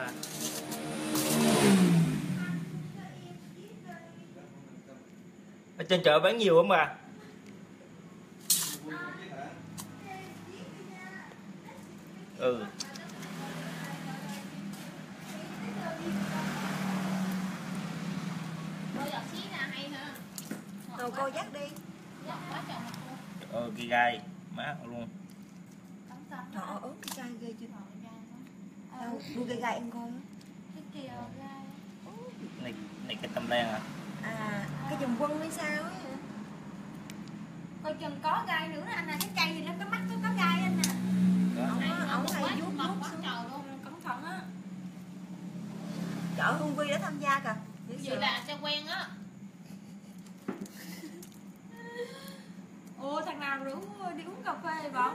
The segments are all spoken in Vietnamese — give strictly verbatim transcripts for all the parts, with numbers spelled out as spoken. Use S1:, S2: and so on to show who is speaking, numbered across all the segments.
S1: mà. Ở trên chợ bán nhiều lắm mà. Ừ.
S2: Rồi cô dắt đi.
S1: Ờ, ghi gai má luôn.
S2: Trời ơi, ớt cái gai ghê chưa? Đâu, đuôi gai gai em coi á.
S3: Cái kia gai.
S1: Này này cái tâm lan à?
S2: À, cái dùm quân hay sao á?
S3: Coi chừng có gai nữa anh à, cái cây gì nó có mắt nó có gai anh à.
S2: Ổng ổng hay vuốt vuốt
S3: xuống trời luôn, cẩn thận á.
S2: Chợ Hương Vi đã tham gia kìa.
S3: Vậy là sẽ quen á. Ủa thằng nào rủ đi uống cà phê bọn?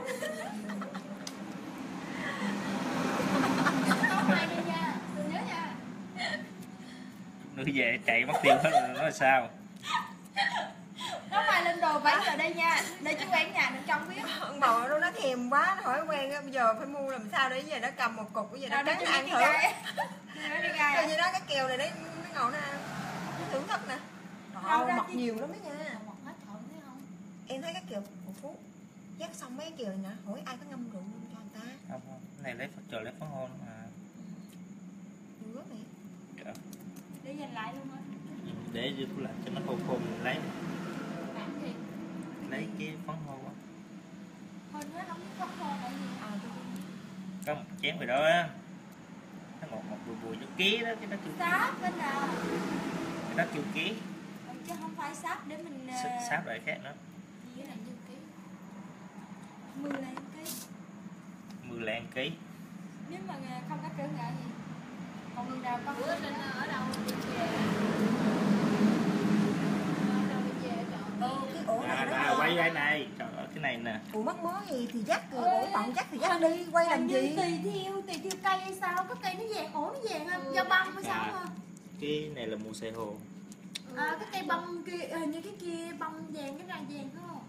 S3: Có mai đi nha, đừng nhớ nha.
S1: Nữa về chạy mất tiêu hết rồi, nói sao?
S3: Có mai lên đồ bảy giờ đây nha, để chú quen nhà đừng trong biết.
S2: Ông bò nó nó thèm quá, nó hỏi quen á, bây giờ phải mua làm sao để giờ nó cầm một cục, bây giờ nó cắn nó ăn thử. Bây giờ đó cái kèo này đấy nó ngồi nó ăn, nó thưởng thức nè. Trời mọc nhiều lắm đó nha. Em thấy cái kèo một phút dắt xong mấy cái kèo này nè, hỏi ai có ngâm rượu luôn cho người ta.
S1: Không không, cái này lấy chờ lấy phấn hôn mà.
S2: Được này.
S1: Dạ.
S3: Để dành lại luôn á.
S1: Để giữ lại cho nó khô khô mình lấy.
S3: Làm gì?
S1: Lấy cái phấn hôn á.
S3: Thôi nó không có phấn hôn là gì?
S2: À,
S1: Có một chén rồi đó á. Nó ngọt ngọt bùi bùi cho ký đó, cái đó kêu
S3: sáp bên nào?
S1: cái đó kêu ký.
S3: Chứ không phải sáp để mình
S1: Sáp lại khác nữa.
S3: gì là như ký. Mười là ký.
S1: Mười là ăn ký.
S3: Nếu mà không có trở ngại gì. Còn người nào có bữa lên ở đâu đi về. Ở đâu đi về chọn.
S2: Ừ, cái ổ này
S1: À,
S2: nó
S1: à, quay cái này, trời ơi cái này nè.
S2: ủa mất mớ gì thì dắt rồi, ổ bận dắt thì dắt đi, quay làm gì?
S3: Tùy theo, tùy theo cây hay sao, có cây nó vàng, ổ nó vàng không? Do bông hay sao không?
S1: Cái này là mù xe hồ.
S3: À, cái cây bông kia, hình như cái kia bông vàng, cái này vàng phải không?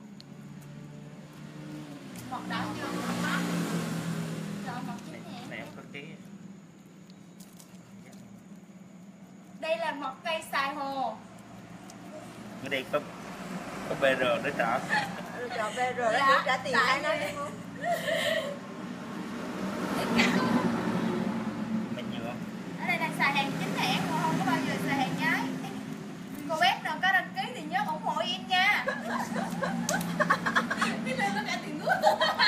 S3: Mọc đỏ chưa? Mọc mắt. Rồi mọc chín nè.
S1: Này có cái.
S3: Đây là một cây xài hồ.
S1: Ở đây có có bê rờ để trả.
S2: Rồi về rồi nó được trả tiền ai nói đúng không?
S1: Mình nhiều không?
S3: Ở đây đang xài hàng chính hãng, không có bao giờ xài hàng nhái. Cô bé nào có đăng ký thì nhớ ủng hộ em nha. Cái này nó trả tiền nước.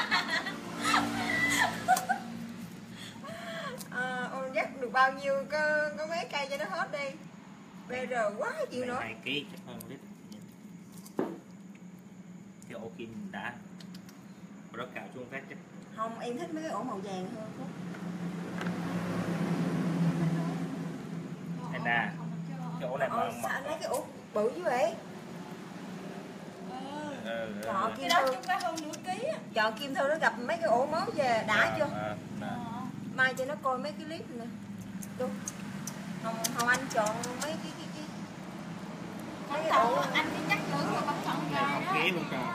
S2: À, ôi dắt được bao nhiêu có, có mấy cây cho nó hết đi. bê rờ quá chịu nữa.
S1: hai ký chắc hơn lít. Cái ổ kim đã. Ổ đó cào chuông phát chắc.
S2: Không, em thích mấy cái ổ màu vàng hơn.
S1: Đây nè. Cái ổ này mà
S2: Ờ, sao anh lấy cái ổ bự như vậy?
S1: Ừ,
S2: Chọn
S3: Cái
S2: Kim
S3: đó
S2: Thư.
S3: chúng ta hơn nửa ký á.
S2: Chọn Kim Thư nó gặp mấy cái ổ mới về đã chưa?
S1: À, à,
S2: Mai cho nó coi mấy cái clip này nè. Đúng. Hồng, Hồng Anh chọn mấy cái cái cái
S3: Cẩn thận, anh đi chắc nữa mà cẩn thận
S1: này
S3: gà
S1: một
S3: đó.
S1: ký luôn trời.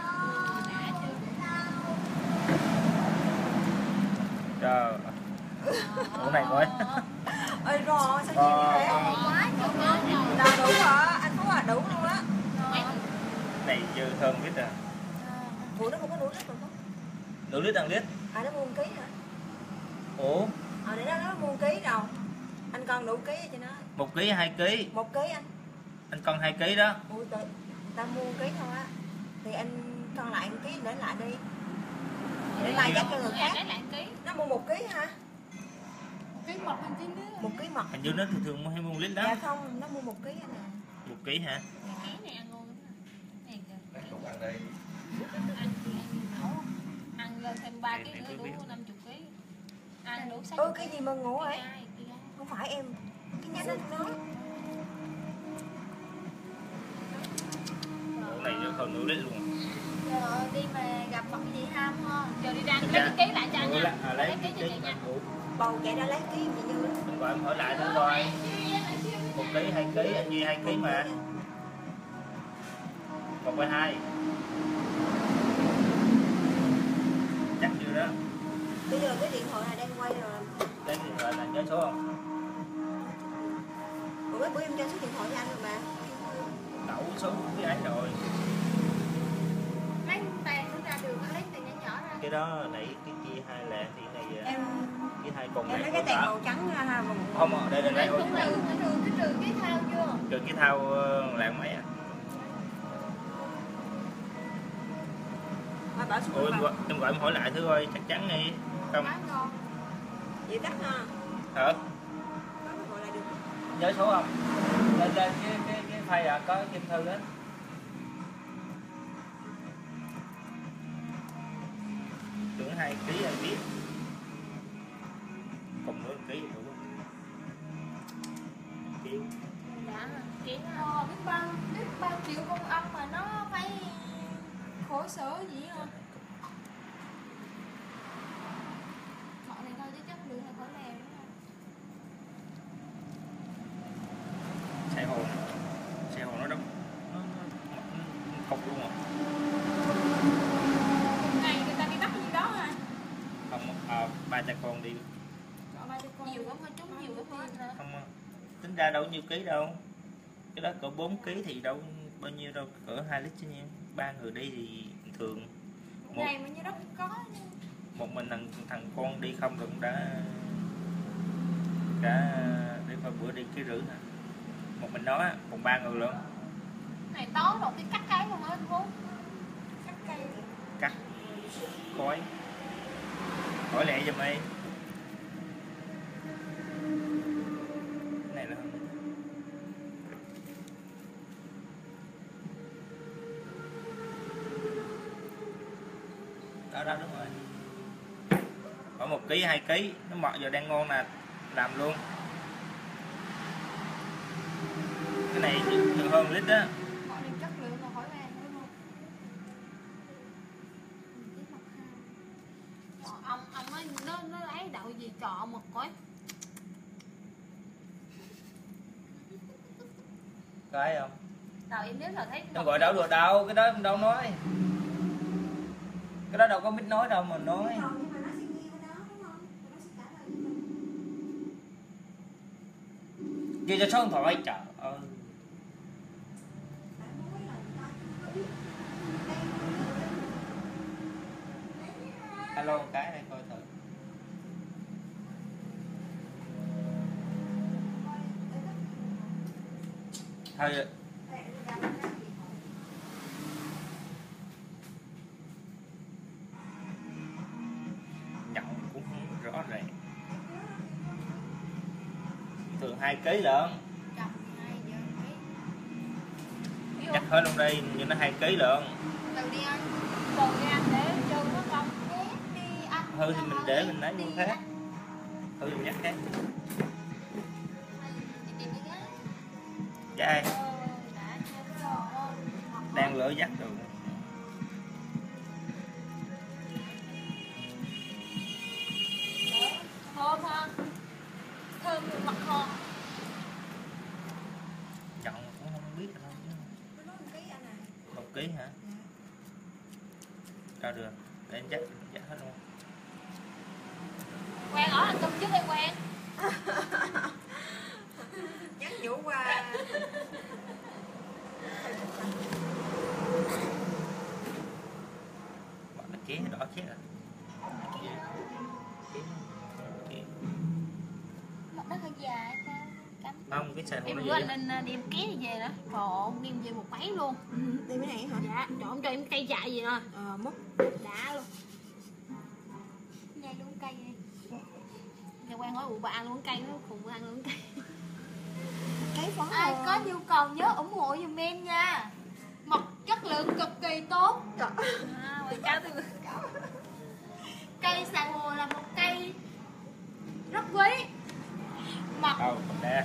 S1: Trời. Ổ này mới.
S2: ơi rồi sao nhiều như thế?
S3: Quá trời ơi.
S2: Là đủ hả? Anh Phú à, đủ luôn á.
S1: Này dư hơn lít à.
S2: Ủa nó không có đủ lít rồi không?
S1: Nửa lít ăn lít.
S2: À nó mua một ký hả?
S1: Ủa?
S2: Ờ để đó nó mua một ký đâu. Anh con đủ ký cho nó.
S1: Một ký hai ký.
S2: Một ký anh.
S1: Anh con hai ký đó.
S2: Ui tự ta mua một ký thôi á. Thì anh con lại một ký để lại đi. Để lại dắt cho người khác.
S3: Lấy lại ký.
S2: Nó mua một ký hả?
S3: Ký mật hay ký nước?
S2: Một ký mật.
S1: Hình như nó thường thường mua hay mua lít đó.
S2: Dạ không, nó mua một ký anh à.
S1: Một ký hả?
S3: Ký này ăn ngon lắm nè. Này kìa.
S4: Đây không ăn đây.
S3: Ăn ăn nấu. Ăn lên thêm ba ký nữa đủ năm mươi ký. Ăn đủ sáu mươi.
S2: Ừ cái gì mà ngủ ấy? Không phải em. Cái nhánh anh nói.
S1: Ổ này giờ hơn nửa lít luôn.
S3: Giờ đi mà gặp mặt gì ham ha. Giờ đi ra lấy cái ký lại cho anh nha.
S1: À, lấy
S3: cái
S1: ký
S3: cho chị nha.
S2: Bầu chạy ra lấy ký gì như đó.
S1: Rồi em hỏi lại thôi coi. Một ký hai ký anh Duy hai ký mà. Một quay hai. Chắc chưa đó.
S2: Bây giờ cái điện thoại này đang quay rồi.
S1: Lấy điện thoại là nhớ số không?
S2: Em cho số điện thoại cho anh rồi mà.
S1: Đậu số cái ấy rồi.
S3: Lấy tiền nó ra đường, lấy tiền nhỏ nhỏ ra.
S1: Cái đó nãy cái chia hai lẻ thì cái này
S2: Em
S1: cái hai còn
S2: em
S1: này
S2: lấy cái tiền màu trắng ha mà
S1: không ở đây đây đây
S3: Lấy cũng trừ, cái trừ, cái trừ cái thao chưa?
S1: trừ cái thao lạng mấy à?
S2: à, bảo số
S1: Ủa, em,
S2: mà.
S1: gọi, em gọi em hỏi lại thử coi chắc chắn đi không
S3: Quá ngon.
S2: Vậy đắt ha.
S1: hả?
S2: Có gọi lại được.
S1: Nhớ số không? Lên lên cái cái cái file à có kim thư đó. Tưởng hai ký anh biết. Cùng nữa ký đủ không? Ký.
S3: Dạ, chị ờ, biết bao biết bao triệu công âm mà nó phải khổ sở gì không? Họ này thôi chứ chất lượng là khỏi làm đúng không?
S1: Xe hồ xe hồ nó đóng nó, nó, nó cục luôn rồi.
S3: Ngày người ta đi bắt gì đó hả?
S1: Không à, ba cha con đi
S3: Nhiều lắm, chúng nhiều lắm hết.
S1: không tính ra đâu nhiêu ký đâu, cái đó cỡ bốn ký thì đâu bao nhiêu đâu, cỡ hai lít chứ nhiêu, ba người đi thì thường một
S3: Ngày mà như đó cũng có.
S1: một mình thằng thằng con đi không cũng đã cả để coi bữa đi cái rưỡi hả, một mình đó còn ba người luôn.
S3: Này tối rồi cái cắt cái luôn á bố. Cắt cây.
S1: Cắt khói khói lẹ giùm đi. Này là đó đó đúng rồi, khoảng một ký hai ký nó mọt giờ đang ngon nè, làm luôn cái này nhiều hơn lít á.
S3: Họ này chất lượng là khỏi làm đúng không? Trời, ông ông ấy nó nó lấy đậu gì trọ mực coi.
S1: Có ai không?
S3: Đậu em nếu là thấy
S1: Nó gọi đâu được đâu, cái đó em đâu nói, cái đó đâu có biết nói đâu mà nói. Ghi cho số điện thoại trời ơi. Alo một cái đây coi thử. Thôi nhậu cũng không rõ ràng, thường hai ký lận, chắc hết luôn đây nhưng nó hai ký lận.
S3: Từ đi anh, từ đi anh để cho nó công đi anh.
S1: Hư thì mình để mình lấy luôn khác, hư thì mình nhắc khác. Trai đang lỡ dắt rồi.
S3: Thơm ha, thơm mặt hòn.
S1: Chọn cũng không biết đâu chứ. Một ký hả? Sao được, để em dắt dắt hết luôn.
S3: Quen ở hành tung trước hay quen?
S2: Nhắn nhủ qua.
S1: Bọn nó chén đỏ chết rồi.
S3: Mặt nó hơi dài sao?
S1: Không, cái xe hồ
S3: Em
S1: nó
S3: bữa
S1: vậy
S3: anh nên đem ké về đó. Trời ơi, đem về một mấy luôn.
S2: Ừ, đi cái này hả?
S3: Dạ, trời ơi, cho em cây chạy gì nè.
S2: Ờ, mất.
S3: Đã luôn. Nhai luôn cây đi. Nghe quen hỏi ủa bà ăn luôn cây nó khùng ăn luôn cây.
S2: Cái phó
S3: Ai có nhu cầu nhớ ủng hộ giùm em nha. Mật chất lượng cực kỳ tốt.
S2: Trời.
S3: À, quảng cáo tôi. Cây xà hồ là một cây rất quý. Mật.
S1: đâu còn đen.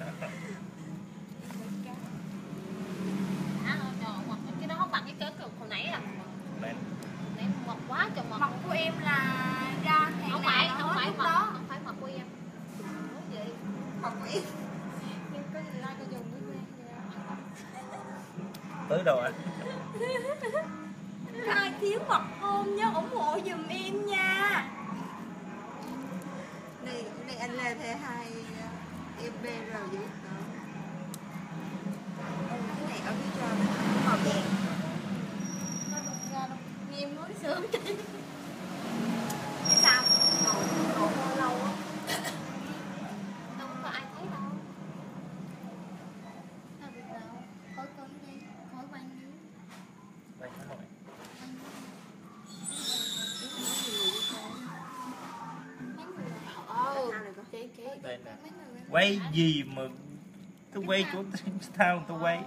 S3: Đã thôi trời, mật cái đó không bằng cái kết cực hồi nãy à.
S1: Lên.
S3: Nãy mật quá trời mật.
S2: Mật của em là ra hàng
S3: Không phải,
S2: nào
S3: không phải
S2: lúc
S3: mật,
S2: đó.
S3: không phải mật của em. Nói gì?
S2: Mật của em.
S3: Nhưng có gì like coi dùng với quen
S1: Tới đâu anh?
S2: Ai thiếu mật không nhớ ủng hộ giùm em nha. Này, này anh Lê thế hai em bê rồi vậy.
S1: Đây nè. Quay gì mà tôi quay của tao tôi quay.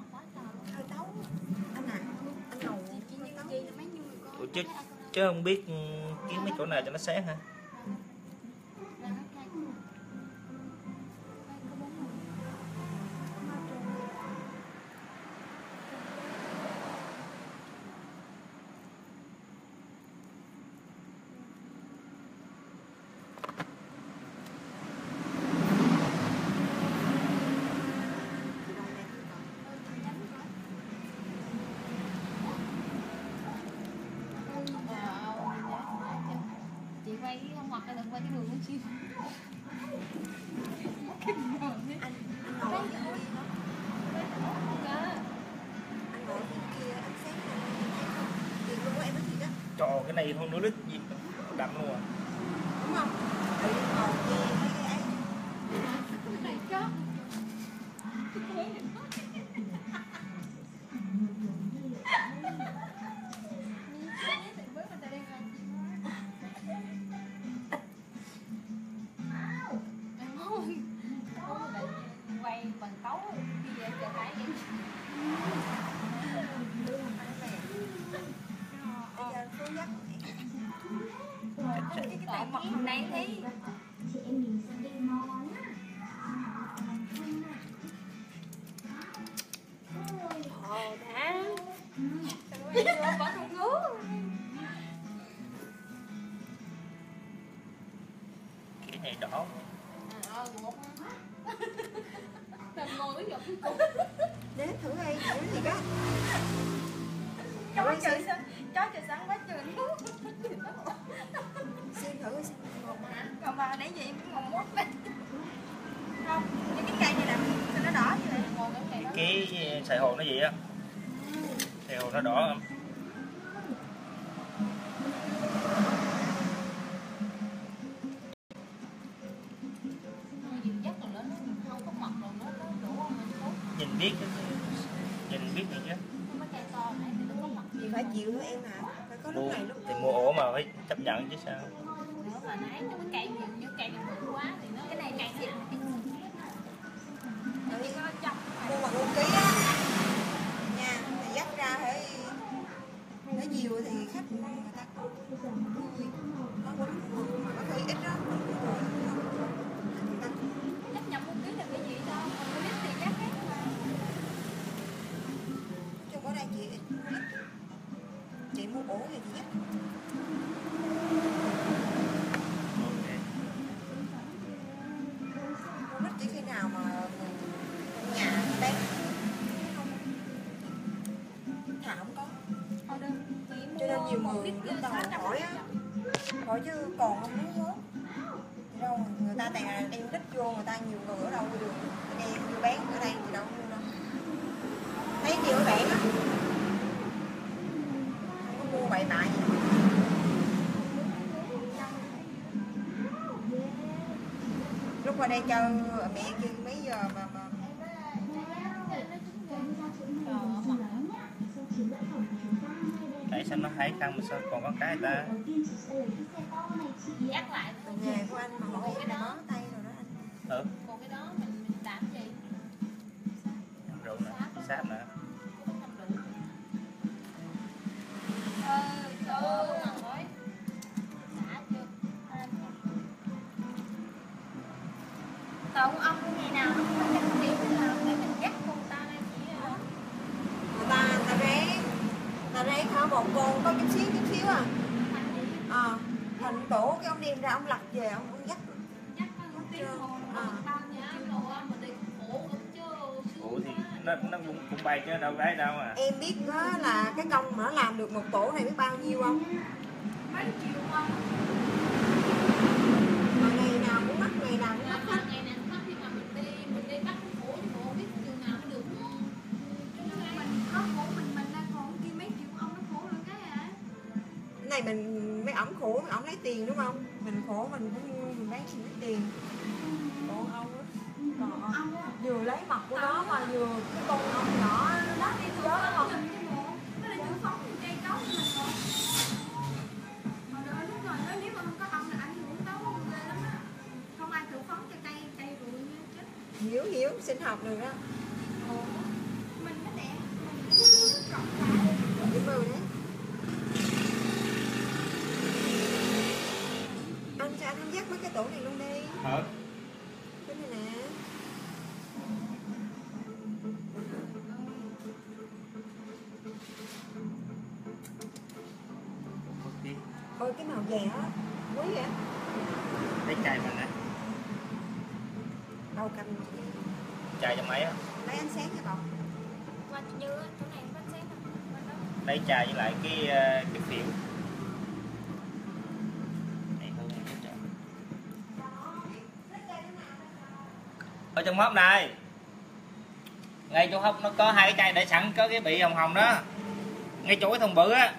S1: Ủa chứ chứ không biết kiếm mấy chỗ nào cho nó sáng hả?
S3: Quay cái không hoặc là đừng quay cái đường của chim. Anh
S2: ngồi phía kia anh xét thì không có em có gì đó.
S1: Trời, cái này hơn nửa lít gì đậm luôn à.
S2: Đúng không? Tự ngồi kia mấy cái ấy.
S3: Cái này chó. Quay bằng tấu khi về chờ cái em.
S2: Bây giờ cô dắt
S3: cái tỏi mật hôm nay thấy
S4: chị em mình sẽ đi món
S3: ồ đã vẫn không ngứa.
S1: Cái này đỏ.
S3: Ờ một tầm ngồi với giọt cuối cùng.
S2: đến thử đi thử gì đó.
S3: Chó trời sao chó trời sáng quá trời nước.
S2: Xin thử xin một
S3: Còn bà nãy giờ em cũng ngồi mốt lên. Không, cái cây này nè, sao nó đỏ như vậy? Ngồi cái cây đó.
S1: Cái sài hồ nó gì á? Sài hồ nó đỏ không? Nhìn biết nhìn biết gì chứ.
S2: thì phải chịu thôi em hả? Phải có lúc này lúc
S1: thì mua ổ mà phải chấp nhận chứ sao.
S3: Nữa mà nãy nó cái cây nhiều như cây này bự quá thì nó cái này cây xịn. Tự có trong
S2: mua bằng một ký á nha, thì dắt ra phải nó nhiều thì khách người ta có vui có quýnh mà có khi ít đó
S3: chắc nhập một ký là cái gì đâu không biết thì chắc hết mà
S2: chứ có đây chị ít ít chị mua ổ thì chị dắt mua ít chỉ khi nào mà nhà bán thả không có cho nên nhiều người lúc đầu hỏi á hỏi chứ còn không muốn hết đâu người ta toàn là đem đít vô người ta nhiều người ở đâu được đem vô bán ở đây thì đâu mua đâu thấy nhiều ở bạn á không có mua bậy bạ gì lúc qua đây chơi mẹ kêu mấy giờ mà mà
S1: tại sao nó hay không mà sao còn có cái ta
S3: dắt lại
S2: nghề của anh mà hỏi cái đó tay rồi đó anh
S1: ừ
S3: còn cái đó mình mình làm gì
S1: rượu nè sáp nè
S3: ờ ờ rồi đã chưa còn ông ngày nào nó cũng phải đi là để mình dắt con ta lên chỉ là
S2: người ta người ta ráng ta ráng hả một con có chút xíu chút xíu à ờ à, thành tổ cái ông đem ra ông lặt về ông ông dắt
S3: dắt nó tiếng hồ nó bao nhiêu kilo mà đi khổ lắm chứ
S1: ủa thì nó nó cũng, cũng bay chứ đâu gái đâu à
S2: em biết đó là cái công mà nó làm được một tổ này biết bao nhiêu không
S3: mấy triệu không
S2: mà ngày nào cũng mắc ngày nào cũng mắc hết
S3: ngày nào cũng mắc khi mà mình đi mình đi bắt khổ thì khổ biết chừng nào mới được mình có khổ mình mình đang khổ kia mấy triệu ông nó khổ rồi cái à
S2: cái này mình mấy ổng khổ mấy ổng lấy tiền đúng không mình khổ mình cũng mình bán xin lấy tiền còn ông á còn vừa lấy mặt của nó mà vừa cái con ông nhỏ nó chết đó không
S3: nó là chữ phong
S2: sinh học được đó.
S3: Ủa, mình nó đẹp, mình cộng lại.
S2: Cái bự đấy. Anh sao anh không dắt mấy cái tủ này luôn đi.
S1: Hả?
S2: Cái này nè.
S1: Ok.
S2: Ôi cái màu vàng á, quý vậy.
S1: Lấy chai mình nè.
S2: Đâu cầm
S1: Chai cho máy á.
S2: lấy ánh sáng cho bọc.
S3: Qua như chỗ này có sáng không? Bên đó.
S1: Lấy chai với lại cái ờ, cái phiếu. Này hơn cái chai. Ở trong hốc này. Ngay chỗ hốc nó có hai cái chai để sẵn, có cái bị hồng hồng đó. Ngay chỗ cái thùng bự á.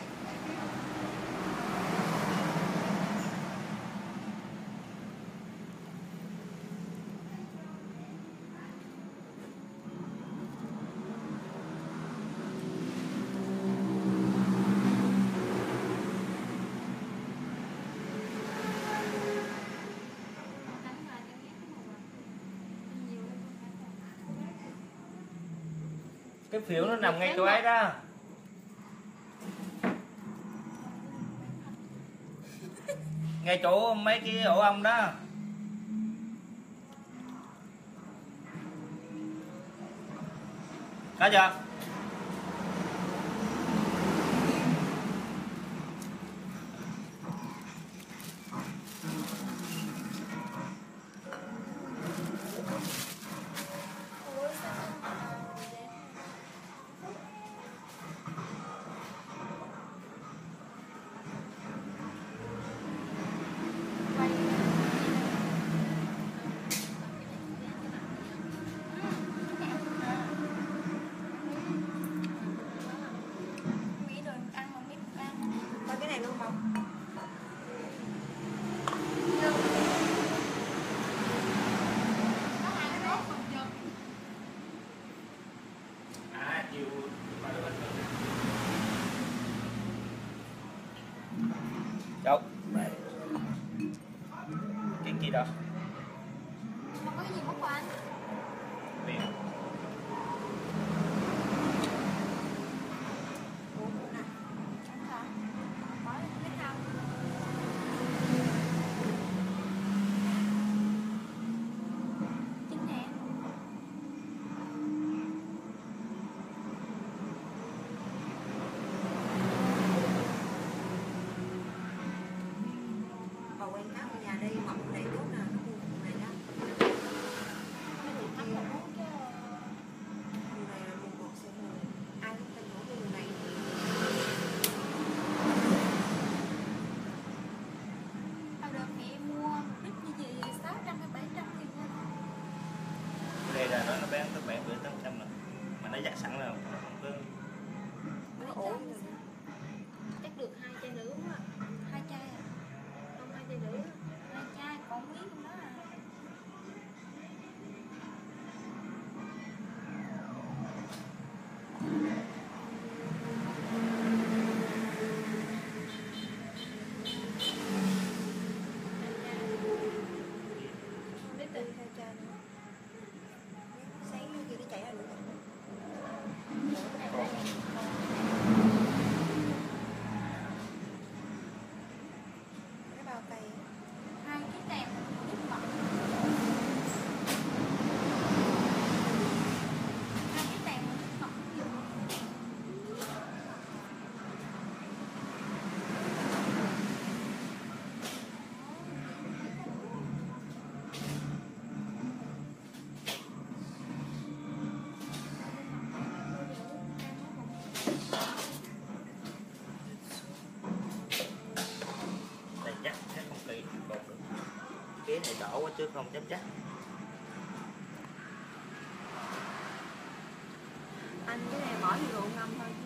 S3: Đánh ngoài cho ghét màu à. Nhiều hơn không phải.
S1: Cái phiếu nó nằm ngay chỗ ấy đó. Ngay chỗ mấy cái ổ ong đó. Có chưa?
S3: Ủa, sao không màu đẹp? Quay Mỹ đồ ăn mà biết ăn.
S2: Coi cái này luôn bọc.
S3: Có hai cái đốt phần chừng.
S1: À, chiều đâu? Cái kia đâu?
S3: Không có cái gì mất của anh.
S1: Miệng.
S2: Ủa, nè.
S3: Không phải. Có cái nào. Chính nè.
S2: Bà quen cáo ở nhà đi, mọc này tốt nè, nó mua vùng này đó.
S3: Cái gì thấp là muốn chứ.
S2: Vùng này là vùng bột sữa mù. Ai cũng tin ngủ cái vùng này.
S3: Tao được mẹ mua ít như gì sáu trăm hay bảy trăm thì mua.
S1: Đây là nó nó bán tới bảy mươi tám trăm rồi. Mà nó dắt sẵn là không có.
S2: Nó ổn rồi.
S3: Chắc được hai chai nữa quá. Hai chai à? Không hai chai nữa. Hai chai còn miếng trong đó à. Không biết
S2: Đi
S3: tình.
S2: theo cha nữa. Sáng như kia nó chạy ra được. Cái bao tay á.
S3: Hai cái tèm nước mặn. Hai cái tèm nước mặn dùng.
S1: Này chắc chắc không kỹ bột được. Cái này đỏ quá chứ không dám chắc.
S2: Anh cái này bỏ vô rượu ngâm thôi chứ.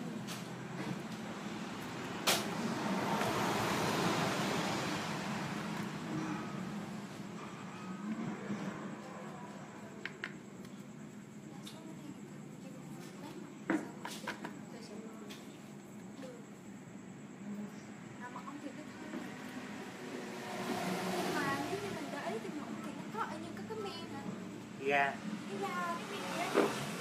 S3: À, mà ông thì cái thôi. Nhưng mà nếu như mình để ý thì nó có ở như có cái men hả?
S1: Ga.
S3: cái da cái gì á